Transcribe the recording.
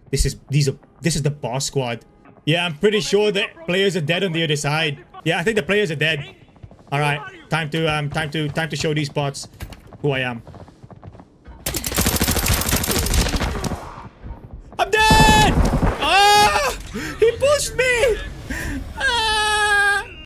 This is the boss squad. Yeah, I'm pretty sure the players are dead on the other side. Yeah, I think the players are dead. All right, time to show these bots who I am. I'm dead! Ah! He pushed me!